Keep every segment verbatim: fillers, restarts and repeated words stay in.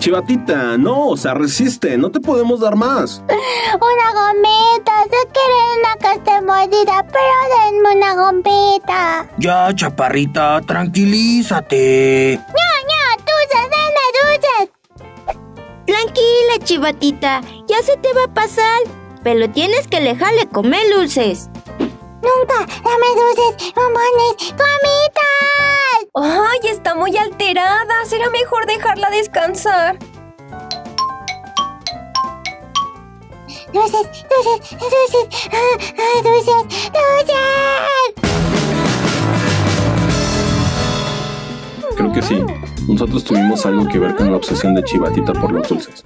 Chivatita, no, o sea, resiste, no te podemos dar más. Una gomita, sé que eres una que esté mordida, pero denme una gomita. Ya, chaparrita, tranquilízate. No, no, dulces, denme dulces. Tranquila, Chivatita, ya se te va a pasar. Pero tienes que dejarle comer dulces. Nunca, dame dulces, bombones, gomitas. ¡Ay, está muy alterada! Será mejor dejarla descansar. Dulces, dulces, dulces, ah, ah, dulces, dulces. Creo que sí. Nosotros tuvimos algo que ver con la obsesión de Chivatita por los dulces.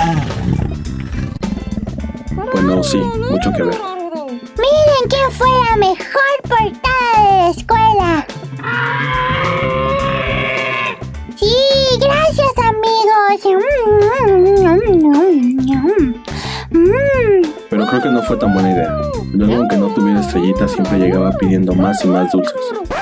Bueno, sí, mucho que ver. Miren quién fue la mejor portada de la escuela. Sí, gracias, amigos. Pero creo que no fue tan buena idea. Luego, aunque no tuviera estrellitas, siempre llegaba pidiendo más y más dulces.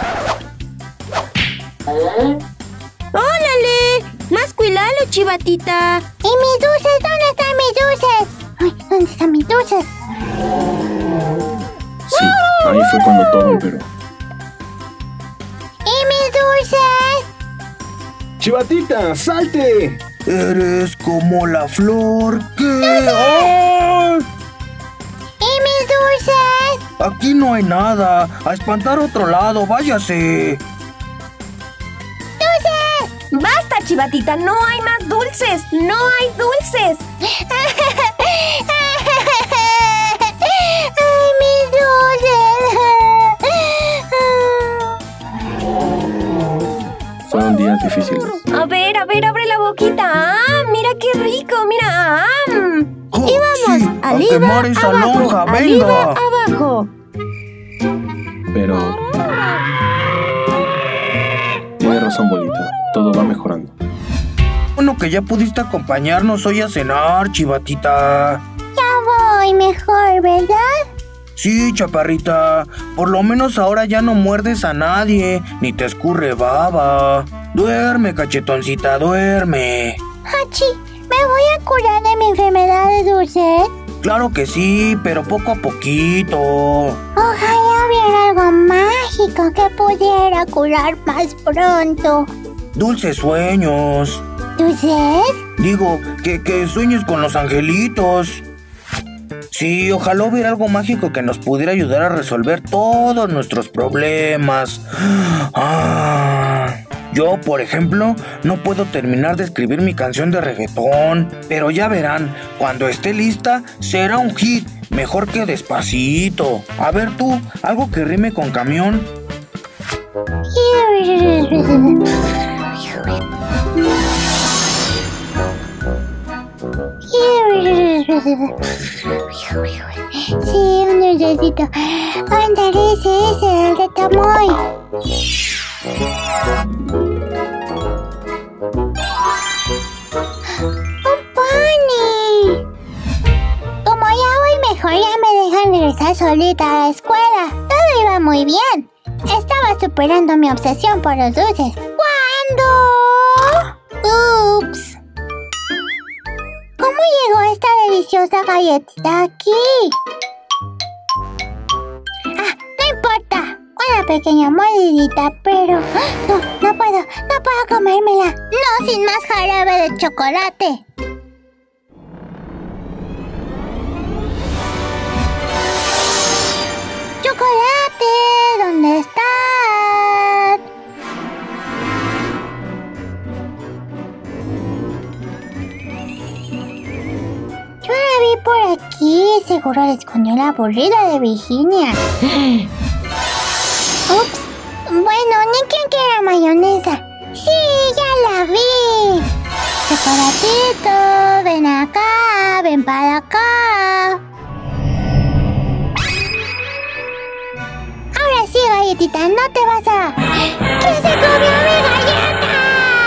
¡Órale! ¡Más cuidado, Chivatita! ¿Y mis dulces? ¿Dónde están mis dulces? Ay, ¿dónde están mis dulces? Sí, ahí fue cuando todo empeoró. ¿Y mis dulces? ¡Chivatita, salte! Eres como la flor que... ¡Ah! ¿Y mis dulces? Aquí no hay nada. A espantar otro lado, váyase. ¡Basta, Chivatita! ¡No hay más dulces! ¡No hay dulces! ¡Ay, mis dulces! Fueron días difíciles. A ver, a ver, abre la boquita. ¡Ah, mira qué rico! ¡Mira! ¡Ah! Oh, Y vamos, sí, a arriba, quemar esa abajo, lonja, arriba, venga. abajo. Pero... Tienes razón, Bolita. Todo va mejorando. Bueno que ya pudiste acompañarnos hoy a cenar, Chivatita. Ya voy mejor, ¿verdad? Sí, chaparrita. Por lo menos ahora ya no muerdes a nadie, ni te escurre baba. Duerme, cachetoncita, duerme. Hachi, ¿me voy a curar de mi enfermedad de dulces? Claro que sí, pero poco a poquito. Ojalá hubiera algo mágico que pudiera curar más pronto. Dulces sueños. ¿Dulces? Digo, que, que sueñes con los angelitos. Sí, ojalá hubiera algo mágico que nos pudiera ayudar a resolver todos nuestros problemas. Ah, yo, por ejemplo, no puedo terminar de escribir mi canción de reggaetón. Pero ya verán, cuando esté lista, será un hit. Mejor que Despacito. A ver tú, algo que rime con camión. Sí, un dulcecito. Ándale, ese es el de Tamoy. ¡Un pony! Como ya voy mejor, ya me dejan regresar solita a la escuela. Todo iba muy bien. Estaba superando mi obsesión por los dulces. ¿Cuándo? ¡Ups! ¿Cómo llegó esta deliciosa galletita aquí? Ah, no importa. Una pequeña mordidita, pero... No, no puedo, no puedo comérmela. No, sin más jarabe de chocolate. ¡Chocolate! ¿Dónde estás? Yo la vi por aquí. Seguro la escondió la aburrida de Virginia. Ups. Bueno, ni quien quiera mayonesa. Sí, ya la vi. Chocolatito, ven acá, ven para acá. Ahora sí, galletita, no te vas a... ¿Quién se comió mi galleta?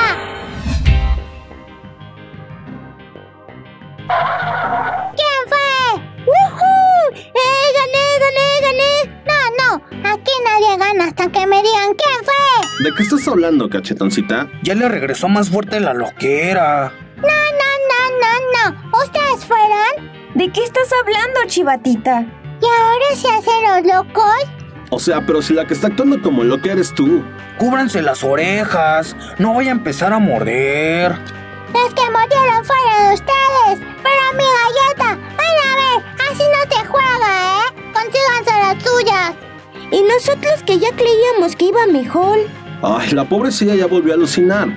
¿Quién fue? ¡Woohoo! ¡Eh, gané, gané, gané! No, no, aquí nadie gana hasta que me digan quién fue. ¿De qué estás hablando, cachetoncita? Ya le regresó más fuerte la loquera. No, no, no, no, no. ¿Ustedes fueron? ¿De qué estás hablando, Chivatita? ¿Y ahora se hacen los locos? O sea, pero si la que está actuando como loca eres tú. Cúbranse las orejas. No voy a empezar a morder. Los que mordieron fueron ustedes. Pero mi galleta, van a ver, así no se juega, ¿eh? Consíganse las suyas. Y nosotros que ya creíamos que iba mejor. Ay, la pobrecilla ya volvió a alucinar.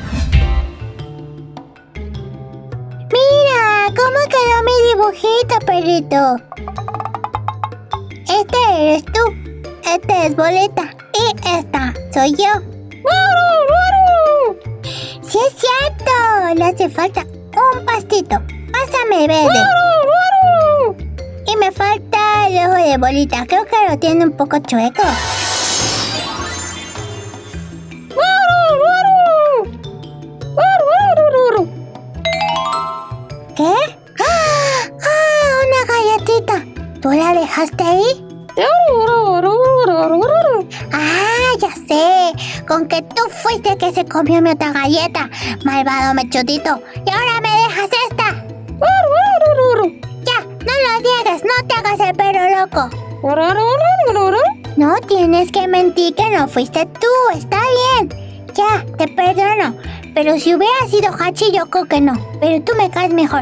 Mira, ¿cómo quedó mi dibujito, perrito? Este eres tú, este es Bolita y esta soy yo. ¡Sí es cierto! Le hace falta un pastito. Pásame, verde. Y me falta el ojo de Bolita. Creo que lo tiene un poco chueco. ¿Qué? ¡Ah! ¡Ah! ¡Una galletita! ¿Tú la dejaste ahí? ¡Ah! Ya sé. Con que tú fuiste el que se comió mi otra galleta. Malvado mechudito. Y ahora me dejas esta. Ya, no lo niegues. No te hagas el perro loco. No tienes que mentir que no fuiste tú. Está bien. Ya, te perdono. Pero si hubiera sido Hachi, yo creo que no. Pero tú me caes mejor.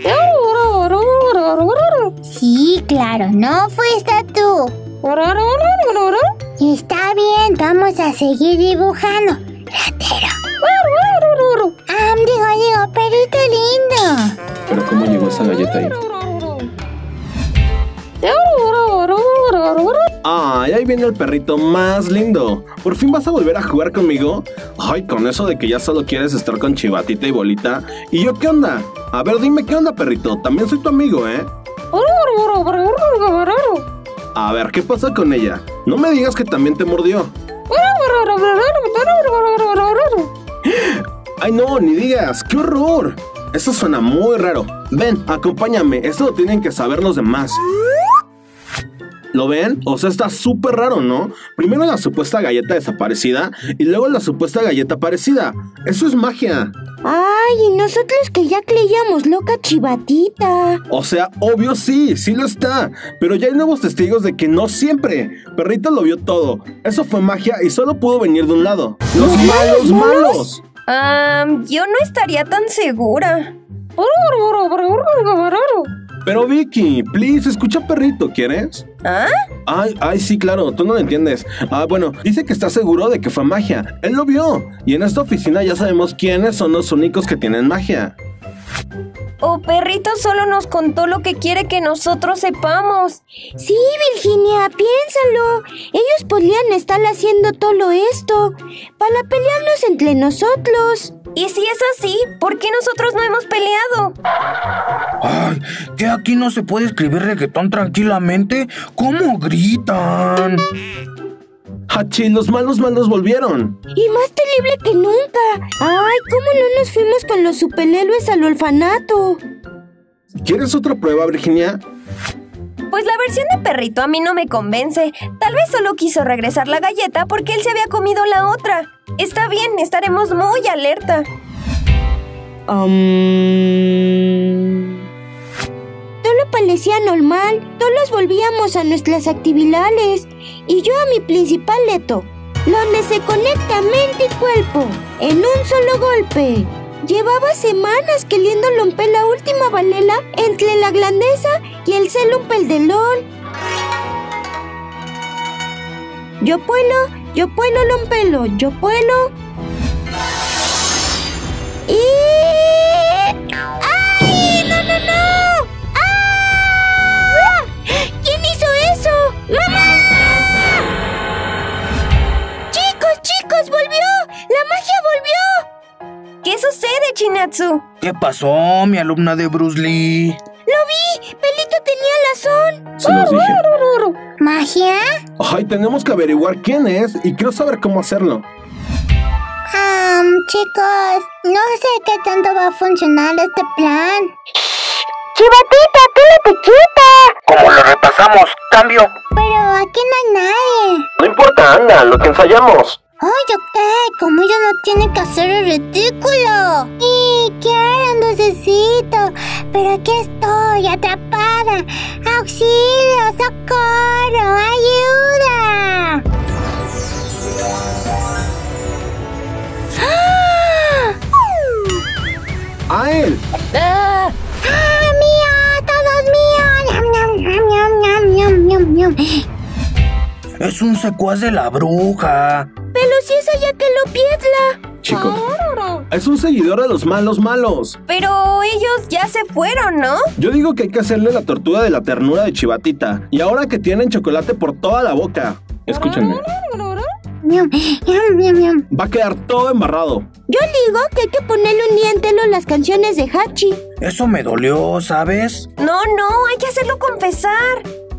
Sí, claro, no fuiste tú. Está bien, vamos a seguir dibujando. Ratero. Ah, digo, digo, perrito lindo. Pero ¿cómo llegó esa galleta ahí? Ay, ahí viene el perrito más lindo. ¿Por fin vas a volver a jugar conmigo? Ay, con eso de que ya solo quieres estar con Chivatita y Bolita. ¿Y yo qué onda? A ver, dime qué onda, perrito. También soy tu amigo, ¿eh? A ver, ¿qué pasa con ella? No me digas que también te mordió. Ay, no, ni digas. ¡Qué horror! Eso suena muy raro. Ven, acompáñame. Esto lo tienen que saber los demás. ¿Lo ven? O sea, está súper raro, ¿no? Primero la supuesta galleta desaparecida y luego la supuesta galleta aparecida. Eso es magia. Ay, y nosotros que ya creíamos loca Chivatita. O sea, obvio sí, sí lo está. Pero ya hay nuevos testigos de que no siempre. Perrito lo vio todo. Eso fue magia y solo pudo venir de un lado. ¡Los malos, malos! Ah, yo no estaría tan segura. Pero Vicky, please, escucha perrito, ¿quieres? ¿Ah? Ay, ay, sí, claro, tú no lo entiendes. Ah, bueno, dice que está seguro de que fue magia. Él lo vio. Y en esta oficina ya sabemos quiénes son los únicos que tienen magia. O Perrito solo nos contó lo que quiere que nosotros sepamos. Sí, Virginia, piénsalo. Ellos podrían estar haciendo todo esto para pelearnos entre nosotros. Y si es así, ¿por qué nosotros no hemos peleado? Ay, ¿que aquí no se puede escribir reggaetón tranquilamente? ¿Cómo gritan? Hachi, los malos malos volvieron. Y más terrible que nunca. Ay, ¿cómo no nos fuimos con los superhéroes al orfanato? ¿Quieres otra prueba, Virginia? Pues la versión de Perrito a mí no me convence. Tal vez solo quiso regresar la galleta porque él se había comido la otra. Está bien, estaremos muy alerta. Um... Todo parecía normal. Todos volvíamos a nuestras actividades. Y yo a mi principal leto, donde se conecta mente y cuerpo en un solo golpe. Llevaba semanas queriendo romper la última balela entre la grandeza y el celo peldelón. Yo puedo, yo puedo romperlo, yo puedo. Y... ¡ay! ¡No, no, no! ¡Ah! ¿Quién hizo eso? ¡Mamá! ¡Chicos, chicos! ¡Volvió! ¡La magia volvió! ¿Qué sucede, Chinatsu? ¿Qué pasó, mi alumna de Bruce Lee? ¡Lo vi! ¡Pelito tenía razón! Se los dije. ¿Magia? Ay, tenemos que averiguar quién es y quiero saber cómo hacerlo. Um, chicos, no sé qué tanto va a funcionar este plan. ¡Chivatita, quédate quieta! ¿Cómo lo repasamos? ¡Cambio! Pero aquí no hay nadie. No importa, anda, lo que ensayamos. ¡Ay, yo qué! Como ella no tiene que hacer el ridículo. Y quiero un dulcecito, pero aquí estoy, atrapada. ¡Auxilio! ¡Socorro! ¡Ayuda! ¡A él! ¡Ah! ¡Ah, mío! ¡Todos míos! ¡Ñam, ñam, ñam, ñam, ñam, ñam! Es un secuaz de la bruja. Pero si es ella que lo piedra. Chicos, es un seguidor de los malos malos. Pero ellos ya se fueron, ¿no? Yo digo que hay que hacerle la tortuga de la ternura de Chivatita. Y ahora que tienen chocolate por toda la boca. Escúchenme. Ñam, ñam, ñam, ñam. Va a quedar todo embarrado. Yo digo que hay que ponerle un día entero las canciones de Hachi. Eso me dolió, ¿sabes? No, no, hay que hacerlo confesar.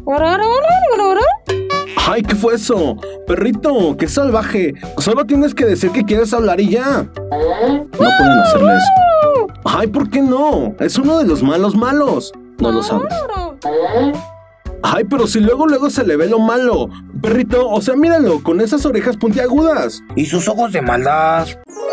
¡Ay, qué fue eso! Perrito, qué salvaje. Solo tienes que decir que quieres hablar y ya. No pueden hacerle eso. ¡Ay, ¿por qué no? Es uno de los malos malos. No lo sabes. Ay, pero si luego luego se le ve lo malo. Perrito, o sea, míralo, con esas orejas puntiagudas. Y sus ojos de maldad.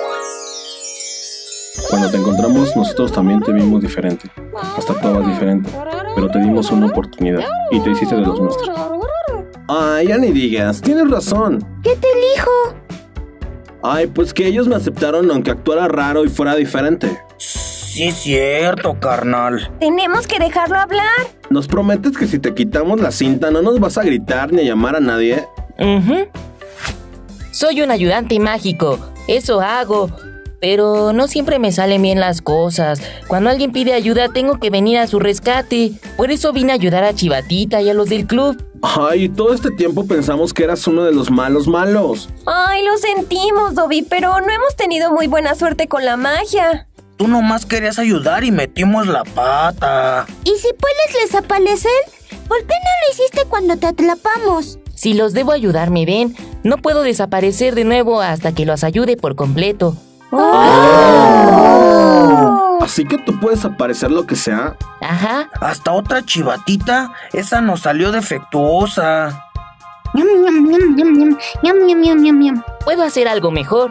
Cuando te encontramos, nosotros también te vimos diferente. Hasta actuabas diferente. Pero te dimos una oportunidad y te hiciste de los nuestros. Ay, ya ni digas, tienes razón. ¿Qué te elijo? Ay, pues que ellos me aceptaron aunque actuara raro y fuera diferente. Sí, es cierto, carnal. Tenemos que dejarlo hablar. ¿Nos prometes que si te quitamos la cinta no nos vas a gritar ni a llamar a nadie? Uh-huh. Soy un ayudante mágico, eso hago. Pero no siempre me salen bien las cosas. Cuando alguien pide ayuda tengo que venir a su rescate. Por eso vine a ayudar a Chivatita y a los del club. Ay, todo este tiempo pensamos que eras uno de los malos malos. Ay, lo sentimos, Dobby, pero no hemos tenido muy buena suerte con la magia. Tú nomás querías ayudar y metimos la pata. ¿Y si puedes desaparecer? ¿Por qué no lo hiciste cuando te atrapamos? Si los debo ayudar, ¿me ven? No puedo desaparecer de nuevo hasta que los ayude por completo. Oh. Así que tú puedes aparecer lo que sea. Ajá. Hasta otra Chivatita, esa nos salió defectuosa. Ñam, ñam, ñam, ñam, ñam, ñam, ñam, ñam, ñam, ñam. Puedo hacer algo mejor.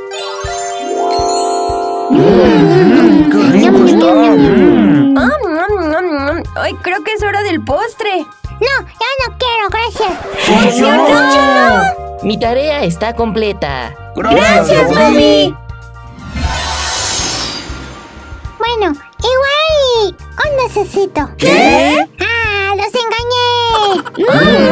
Mm, ¡Qué rico está! Mm. Ah, mm, mm, mm. Ay, creo que es hora del postre. No, ya no quiero, gracias. ¡Funcionó! Mi tarea está completa. ¡Gracias, Gracias, Dobby! Dobby. Bueno, igual un necesito. ¿Qué? ¡Ah, los engañé! Mm.